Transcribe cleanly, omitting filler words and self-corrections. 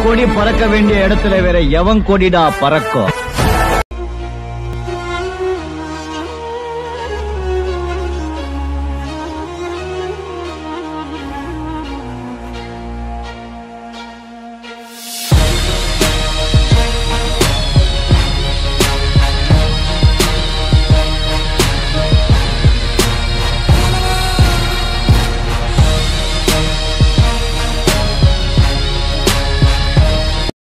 கொடி பறக்க வேண்டிய இடத்துல வேற எவன் கொடிடா பறக்கும்?